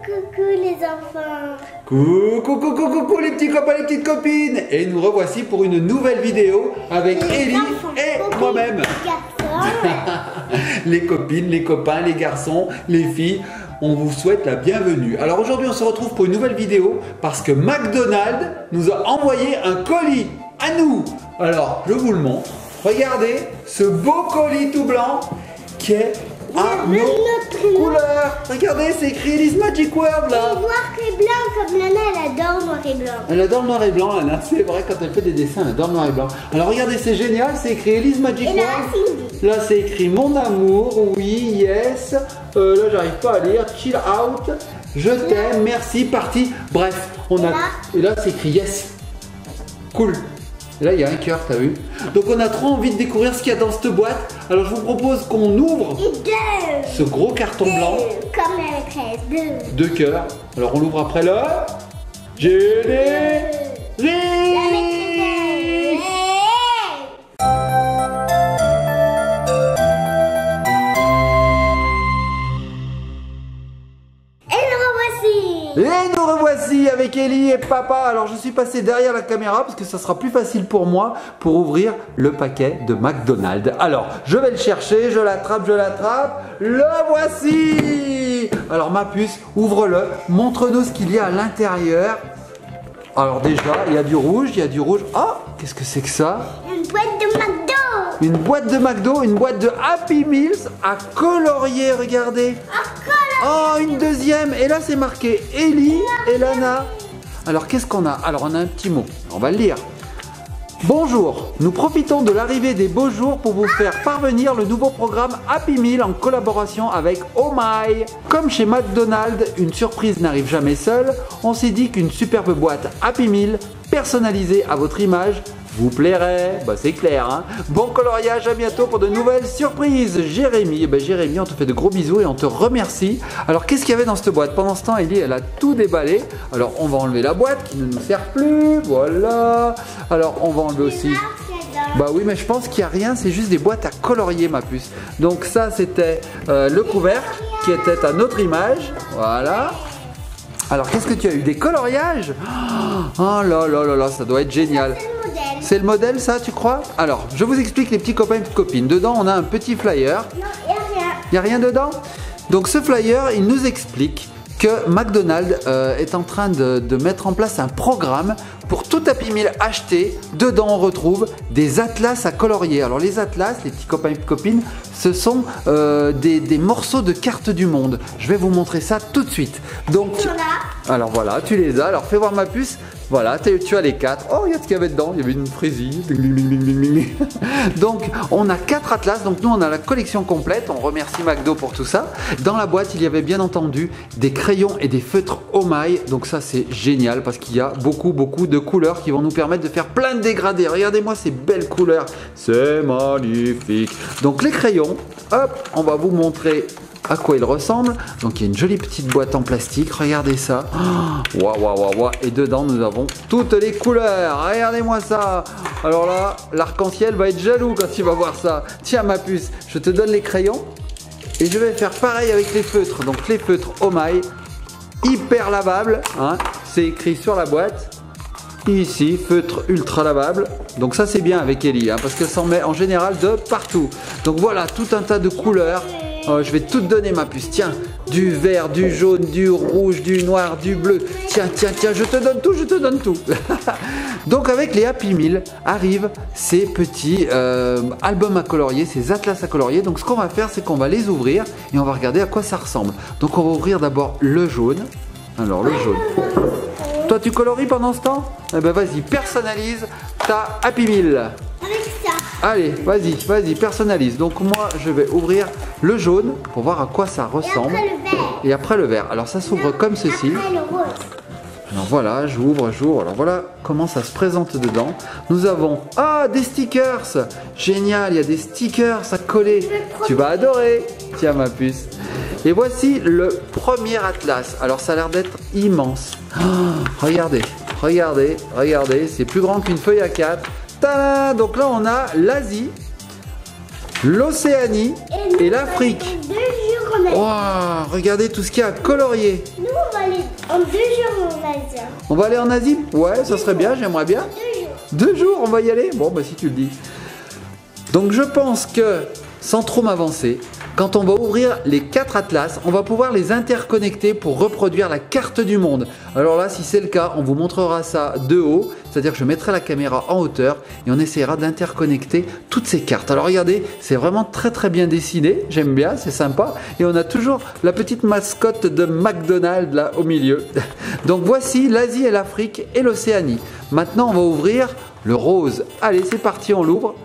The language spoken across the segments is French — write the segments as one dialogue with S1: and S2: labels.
S1: Coucou les enfants.
S2: Coucou les petits copains, les petites copines. Et nous revoici pour une nouvelle vidéo avec Ellie et moi-même. Les copines, les copains, les garçons, les filles, on vous souhaite la bienvenue. Alors aujourd'hui on se retrouve pour une nouvelle vidéo parce que McDonald's nous a envoyé un colis à nous. Alors je vous le montre. Regardez ce beau colis tout blanc qui est à notre couleur. Regardez, c'est écrit Ellie's Magic World là.
S1: Et noir et blanc comme Lana, elle adore noir et blanc.
S2: Elle adore le noir et blanc, Lana. C'est vrai, quand elle fait des dessins, elle adore le noir et blanc. Alors regardez, c'est génial, c'est écrit Ellie's Magic
S1: Et là,
S2: World. Là, c'est écrit Mon amour, oui, yes. Là, j'arrive pas à lire. Chill out. Je t'aime, merci, parti. Bref, on a. Et là, c'est écrit yes. Cool. Et là, il y a un cœur, t'as vu? Donc, on a trop envie de découvrir ce qu'il y a dans cette boîte. Alors, je vous propose qu'on ouvre ce gros carton blanc.
S1: Comme la maîtresse.
S2: Deux cœurs. Alors, on l'ouvre après là. Générique. Et nous revoici avec Ellie et papa. Alors je suis passé derrière la caméra parce que ça sera plus facile pour moi pour ouvrir le paquet de McDonald's. Alors je vais le chercher, je l'attrape, le voici. Alors ma puce, ouvre-le, montre-nous ce qu'il y a à l'intérieur. Alors déjà, il y a du rouge, Oh, qu'est-ce que c'est que ça?
S1: Une boîte de McDo.
S2: Une boîte de McDo, une boîte de Happy Meals à colorier, regardez. Oh, une deuxième. Et là, c'est marqué Ellie et Lana. Alors, qu'est-ce qu'on a? Alors, on a un petit mot. On va le lire. Bonjour, nous profitons de l'arrivée des beaux jours pour vous faire parvenir le nouveau programme Happy Meal en collaboration avec Oh My. Comme chez McDonald's, une surprise n'arrive jamais seule, on s'est dit qu'une superbe boîte Happy Meal personnalisée à votre image vous plairait. Bah c'est clair, hein. Bon coloriage, à bientôt pour de nouvelles surprises. Jérémy, Jérémy, on te fait de gros bisous et on te remercie. Alors qu'est-ce qu'il y avait dans cette boîte? Pendant ce temps, Ellie, elle a tout déballé. Alors on va enlever la boîte qui ne nous sert plus. Voilà. Alors on va enlever aussi. Bah oui, mais je pense qu'il n'y a rien, c'est juste des boîtes à colorier, ma puce. Donc ça, c'était le couvercle qui était à notre image. Voilà. Alors qu'est-ce que tu as eu? Des coloriages? Oh là là là là, ça doit être génial. C'est le modèle, ça, tu crois? Alors, je vous explique les petits copains et petites copines. Dedans, on a un petit flyer.
S1: Non, il n'y a rien.
S2: Il n'y a rien dedans? Donc, ce flyer, il nous explique que McDonald's est en train de mettre en place un programme pour tout Happy Meal acheté. Dedans, on retrouve des atlas à colorier. Alors, les atlas, les petits copains et petites copines, ce sont des morceaux de cartes du monde. Je vais vous montrer ça tout de suite. Donc, alors voilà, tu les as. Alors, fais voir ma puce. Voilà, tu as les 4. Oh, il y a ce qu'il y avait dedans. Il y avait une frésie. Donc, on a 4 atlas. Donc, nous, on a la collection complète. On remercie McDo pour tout ça. Dans la boîte, il y avait bien entendu des crayons et des feutres Oh My. Donc, ça, c'est génial parce qu'il y a beaucoup de couleurs qui vont nous permettre de faire plein de dégradés. Regardez-moi ces belles couleurs. C'est magnifique. Donc, les crayons, hop, on va vous montrer à quoi il ressemble. Donc il y a une jolie petite boîte en plastique, regardez ça. Waouh. Et dedans nous avons toutes les couleurs. Regardez-moi ça. Alors là, l'arc-en-ciel va être jaloux quand il va voir ça. Tiens ma puce, je te donne les crayons et je vais faire pareil avec les feutres. Donc les feutres Oh My, hyper lavables, hein. C'est écrit sur la boîte. Ici, feutre ultra lavable. Donc ça c'est bien avec Ellie, hein, parce qu'elle s'en met en général de partout. Donc voilà, tout un tas de couleurs. Oh, je vais tout te donner ma puce. Tiens, du vert, du jaune, du rouge, du noir, du bleu. Tiens, je te donne tout. Donc avec les Happy Meal arrivent ces petits albums à colorier, ces atlas à colorier. Donc ce qu'on va faire, c'est qu'on va les ouvrir et on va regarder à quoi ça ressemble. Donc on va ouvrir d'abord le jaune. Alors le jaune. Toi tu colories pendant ce temps? Eh ben vas-y, personnalise ta Happy Meal.
S1: Avec ça.
S2: Allez, vas-y, personnalise. Donc moi, je vais ouvrir le jaune pour voir à quoi ça ressemble. Et après le vert. Alors ça s'ouvre comme ceci.
S1: Après le rose.
S2: Alors voilà, j'ouvre. Alors voilà comment ça se présente dedans. Nous avons, des stickers. Génial, il y a des stickers à coller. Tu vas adorer. Tiens ma puce. Et voici le premier atlas. Alors ça a l'air d'être immense. Regardez, c'est plus grand qu'une feuille A4. Tada! Donc là on a l'Asie, l'Océanie et l'Afrique. Wow, regardez tout ce qu'il y a à colorier.
S1: Nous on va En 2 jours, on va dire.
S2: On va aller en Asie? Ouais, ça serait bien, j'aimerais bien.
S1: 2 jours.
S2: 2 jours, on va y aller? Bon, bah si tu le dis. Donc je pense que, sans trop m'avancer, quand on va ouvrir les 4 atlas, on va pouvoir les interconnecter pour reproduire la carte du monde. Alors là, si c'est le cas, on vous montrera ça de haut, c'est-à-dire que je mettrai la caméra en hauteur et on essaiera d'interconnecter toutes ces cartes. Alors regardez, c'est vraiment très très bien dessiné, j'aime bien, c'est sympa. Et on a toujours la petite mascotte de McDonald's là au milieu. Donc voici l'Asie et l'Afrique et l'Océanie. Maintenant, on va ouvrir le rose. Allez, c'est parti, on l'ouvre.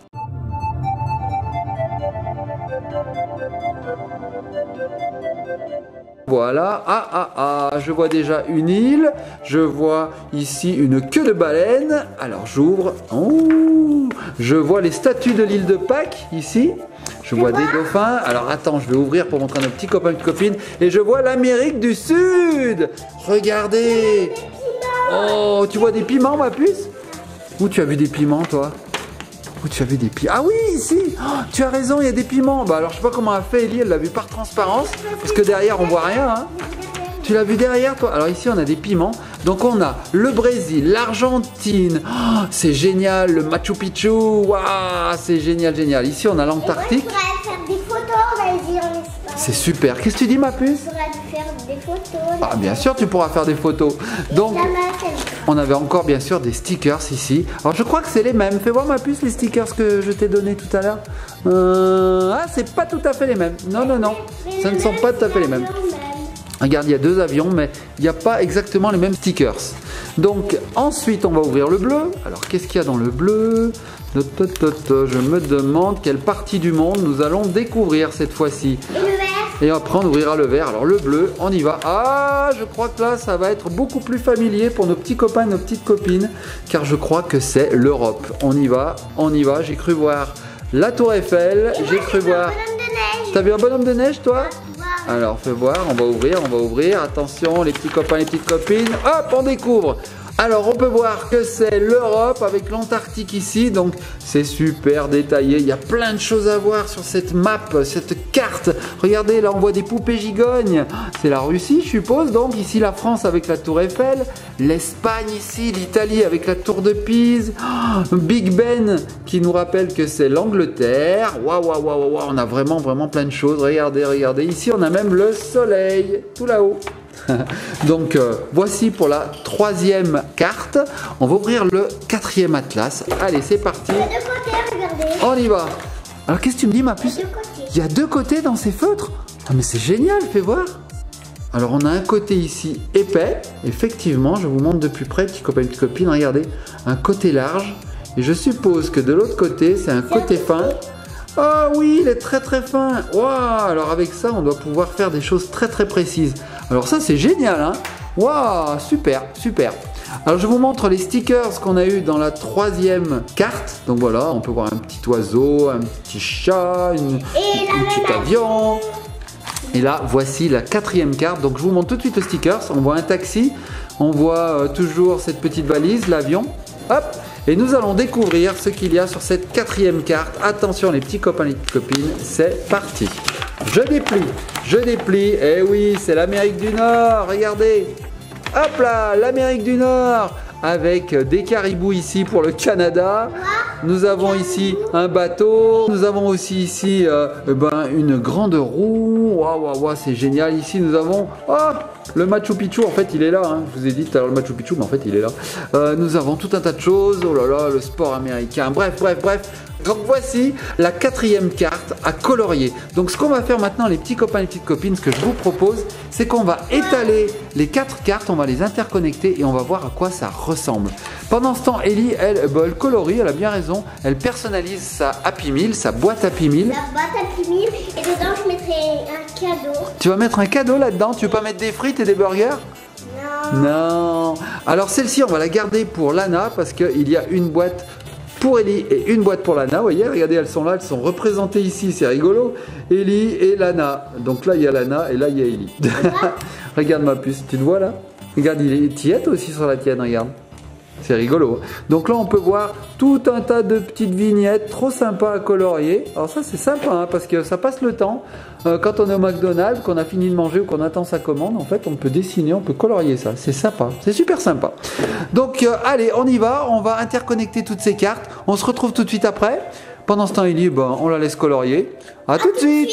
S2: Voilà, je vois déjà une île, je vois ici une queue de baleine, alors j'ouvre, oh, je vois les statues de l'île de Pâques ici, je vois des dauphins, alors attends, je vais ouvrir pour montrer à nos petits copains et copines, et je vois l'Amérique du Sud, regardez, oh, tu vois des piments ma puce? Où tu as vu des piments toi? Où tu as vu des piments? Ah oui, ici, oh, tu as raison, il y a des piments. Bah alors je sais pas comment a fait Ellie, elle l'a vu par transparence, parce que derrière on voit rien. Hein. Tu l'as vu derrière toi? Alors ici on a des piments. Donc on a le Brésil, l'Argentine, oh, c'est génial, le Machu Picchu, waouh, c'est génial, génial. Ici on a l'Antarctique.
S1: On pourrait faire des photos, vas-y, en Espagne.
S2: C'est super. Qu'est-ce que tu dis ma puce?
S1: On pourrait faire des photos.
S2: Ah bien sûr tu pourras faire des photos. Donc on avait encore bien sûr des stickers ici. Alors je crois que c'est les mêmes. Fais voir ma puce les stickers que je t'ai donné tout à l'heure. Ah c'est pas tout à fait les mêmes. Non non non, ça ne sont pas tout à fait les mêmes. Regarde, il y a 2 avions, mais il n'y a pas exactement les mêmes stickers. Donc ensuite on va ouvrir le bleu. Alors qu'est-ce qu'il y a dans le bleu? Je me demande quelle partie du monde nous allons découvrir cette fois-ci.
S1: Et le vert?
S2: Et après on ouvrira le vert. Alors le bleu, on y va. Ah, je crois que là ça va être beaucoup plus familier pour nos petits copains et nos petites copines, car je crois que c'est l'Europe. On y va, on y va. J'ai cru voir la Tour Eiffel, j'ai cru voir... T'as vu un bonhomme de neige toi? Alors fais voir, on va ouvrir. Attention les petits copains, les petites copines. Hop, on découvre. Alors on peut voir que c'est l'Europe avec l'Antarctique ici, donc c'est super détaillé, il y a plein de choses à voir sur cette map, cette carte. Regardez, là on voit des poupées gigognes, c'est la Russie je suppose, donc ici la France avec la Tour Eiffel, l'Espagne ici, l'Italie avec la Tour de Pise, Big Ben qui nous rappelle que c'est l'Angleterre, waouh, on a vraiment plein de choses, regardez, ici on a même le soleil, tout là-haut. Donc voici pour la 3e carte. On va ouvrir le 4e atlas. Allez, c'est parti.
S1: Il y a 2 côtés, regardez.
S2: On y va. Alors qu'est-ce que tu me dis ma puce?
S1: 2 côtés.
S2: Il y a 2 côtés dans ces feutres? Ah mais c'est génial, fais voir. Alors on a un côté ici épais. Effectivement, je vous montre de plus près, petits copains et petites copines. Regardez, un côté large. Et je suppose que de l'autre côté, c'est un côté fin. Ah oui, il est très fin. Waouh, alors avec ça, on doit pouvoir faire des choses très précises. Alors ça, c'est génial, hein. Waouh, super. Alors je vous montre les stickers qu'on a eu dans la 3e carte. Donc voilà, on peut voir un petit oiseau, un petit chat, un petit avion. Et là, voici la 4e carte. Donc je vous montre tout de suite le stickers. On voit un taxi, on voit toujours cette petite valise, l'avion. Hop. Et nous allons découvrir ce qu'il y a sur cette 4e carte. Attention les petits copains et les petites copines, c'est parti. Je déplie. Eh oui, c'est l'Amérique du Nord, regardez. Hop là, l'Amérique du Nord. Avec des caribous ici pour le Canada. Nous avons ici un bateau. Nous avons aussi ici une grande roue. Waouh, c'est génial. Ici nous avons le Machu Picchu. En fait il est là. Hein. Je vous ai dit tout à l'heure le Machu Picchu, mais en fait il est là. Nous avons tout un tas de choses. Oh là là, le sport américain. Bref. Donc voici la 4e carte à colorier. Donc ce qu'on va faire maintenant les petits copains et les petites copines, ce que je vous propose, c'est qu'on va étaler les 4 cartes, on va les interconnecter et on va voir à quoi ça ressemble. Pendant ce temps, Ellie, elle colorie, elle a bien raison, elle personnalise sa Happy Meal, sa boîte Happy Meal.
S1: La boîte Happy Meal et dedans je mettrai un cadeau.
S2: Tu vas mettre un cadeau là-dedans? Tu veux pas mettre des frites et des burgers? Non. Alors celle-ci, on va la garder pour Lana parce qu'il y a une boîte pour Ellie et une boîte pour Lana. Vous voyez, regardez, elles sont là, elles sont représentées ici, c'est rigolo. Ellie et Lana. Donc là, il y a Lana et là, il y a Ellie. Regarde ma puce, tu te vois là? Regarde, il est tiède aussi sur la tienne, regarde. C'est rigolo. Donc là, on peut voir tout un tas de petites vignettes trop sympas à colorier. Alors ça, c'est sympa hein, parce que ça passe le temps. Quand on est au McDonald's, qu'on a fini de manger ou qu'on attend sa commande, en fait, on peut dessiner, on peut colorier ça. C'est sympa, c'est super sympa. Donc, allez, on y va. On va interconnecter toutes ces cartes. On se retrouve tout de suite après. Pendant ce temps, Ellie, on la laisse colorier. À tout de suite.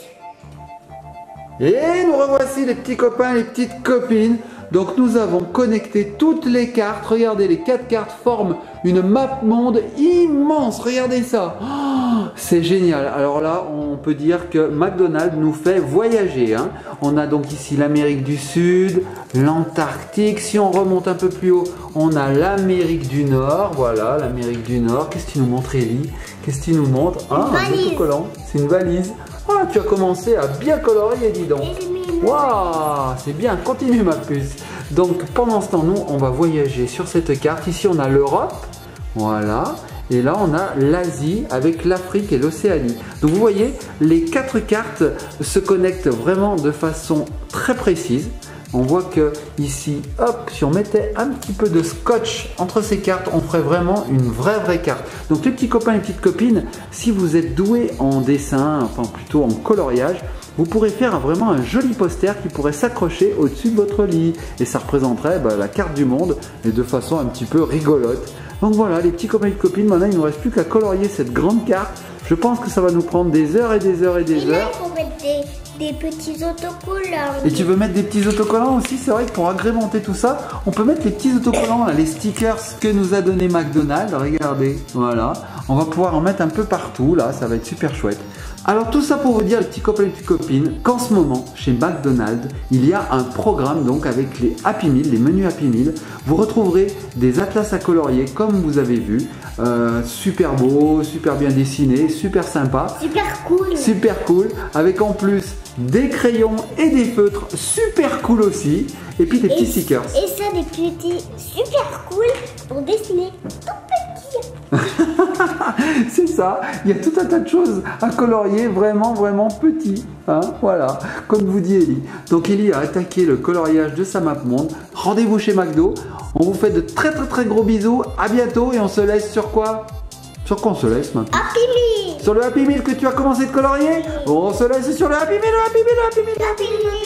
S2: Et nous revoici les petits copains, les petites copines. Donc nous avons connecté toutes les cartes. Regardez, les 4 cartes forment une map monde immense. Regardez ça. Oh, c'est génial. Alors là, on peut dire que McDonald's nous fait voyager. Hein. On a donc ici l'Amérique du Sud, l'Antarctique. Si on remonte un peu plus haut, on a l'Amérique du Nord. Voilà, l'Amérique du Nord. Qu'est-ce qu'il nous montre, Ellie? Qu'est-ce qu'il nous montre? Ah, un autocollant. C'est une valise. Ah, tu as commencé à bien colorier, dis donc. Waouh, c'est bien, continue ma puce. Donc pendant ce temps, nous, on va voyager sur cette carte. Ici, on a l'Europe, voilà. Et là, on a l'Asie avec l'Afrique et l'Océanie. Donc vous voyez, les 4 cartes se connectent vraiment de façon très précise. On voit que ici, hop, si on mettait un petit peu de scotch entre ces cartes, on ferait vraiment une vraie carte. Donc les petits copains et petites copines, si vous êtes doués en dessin, enfin plutôt en coloriage, vous pourrez faire vraiment un joli poster qui pourrait s'accrocher au-dessus de votre lit. Et ça représenterait la carte du monde, et de façon un petit peu rigolote. Donc voilà, les petits copains et copines, maintenant il ne nous reste plus qu'à colorier cette grande carte. Je pense que ça va nous prendre des heures et des heures et des heures.
S1: Il faut mettre des petits autocollants.
S2: Et tu veux mettre des petits autocollants aussi? C'est vrai que pour agrémenter tout ça, on peut mettre les petits autocollants, là, les stickers que nous a donné McDonald's. Regardez, voilà. On va pouvoir en mettre un peu partout, là, ça va être super chouette. Alors tout ça pour vous dire, les petits copains et les petites copines, qu'en ce moment, chez McDonald's, il y a un programme donc avec les Happy Meal, les menus Happy Meal. Vous retrouverez des atlas à colorier comme vous avez vu. Super beau, super bien dessiné, super sympa.
S1: Super cool.
S2: Super cool, avec en plus des crayons et des feutres super cool aussi. Et puis des petits stickers.
S1: Et ça, des petits super cool pour dessiner tout petit.
S2: C'est ça, il y a tout un tas de choses à colorier vraiment petit. Hein, voilà, comme vous dit Ellie. Donc Ellie a attaqué le coloriage de sa map monde. Rendez-vous chez McDo. On vous fait de très gros bisous. À bientôt et on se laisse sur quoi? Sur quoi on se laisse maintenant?
S1: Happy Meal.
S2: Sur le Happy Meal que tu as commencé de colorier? On se laisse sur le Happy Meal, le Happy Meal, le Happy Meal, le Happy Meal.